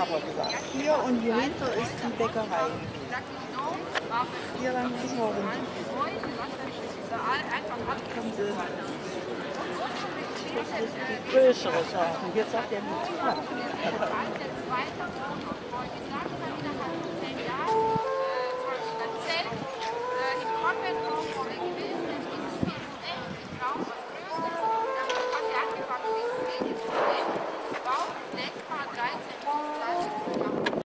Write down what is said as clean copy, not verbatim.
Hier und hier hinter ist die Bäckerei. Hier lang müssen wir runter. Kommen Sie. Das ist die größere Sache. Jetzt sagt er nicht.